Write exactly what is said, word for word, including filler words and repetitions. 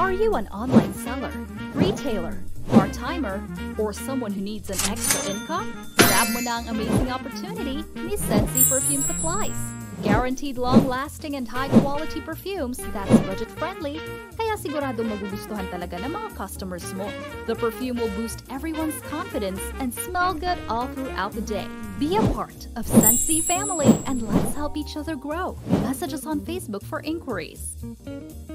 Are you an online seller, retailer, part-timer, or someone who needs an extra income? Grab mo na ang amazing opportunity ni Scentzy Perfume Supplies. Guaranteed long-lasting and high-quality perfumes that's budget-friendly, kaya siguradong magugustuhan talaga ng mga customers mo. The perfume will boost everyone's confidence and smell good all throughout the day. Be a part of Scentzy family and let's help each other grow. Message us on Facebook for inquiries.